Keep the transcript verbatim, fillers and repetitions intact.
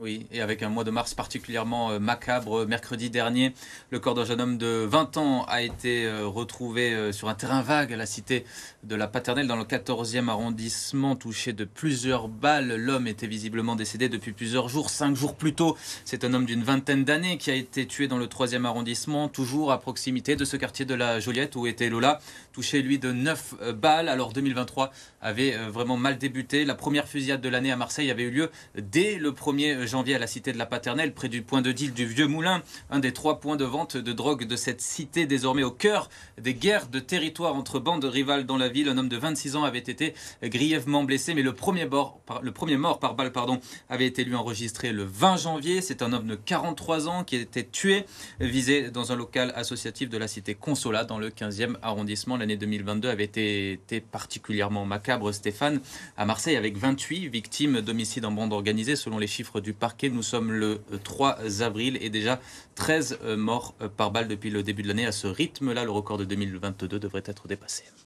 oui, et avec un mois de mars particulièrement euh, macabre. Mercredi dernier, le corps d'un jeune homme de vingt ans a été euh, retrouvé euh, sur un terrain vague à la cité de la Paternelle dans le quatorzième arrondissement, touché de plusieurs balles. L'homme était visiblement décédé depuis plusieurs jours. Cinq jours plus tôt, c'est un homme d'une vingtaine d'années qui a été tué dans le troisième arrondissement, toujours à proximité de ce quartier de la Joliette où était Lola, touché lui de neuf balles. Alors deux mille vingt-trois avait euh, vraiment mal débuté. La première fusillade de l'année à Marseille avait eu lieu dès le premier janvier à la cité de la Paternelle, près du point de deal du Vieux Moulin, un des trois points de vente de drogue de cette cité, désormais au cœur des guerres de territoire entre bandes rivales dans la ville. Un homme de vingt-six ans avait été grièvement blessé, mais le premier mort, le premier mort par balle pardon, avait été lui enregistré le vingt janvier. C'est un homme de quarante-trois ans qui a été tué, visé dans un local associatif de la cité Consolat dans le quinzième arrondissement. L'année deux mille vingt-deux avait été, été particulièrement macabre, Stéphane, à Marseille, avec vingt-huit victimes d'homicides en bande organisée. Selon les chiffres du parquet, nous sommes le trois avril et déjà treize morts par balle depuis le début de l'année. À ce rythme-là, le record de deux mille vingt-deux devrait être dépassé.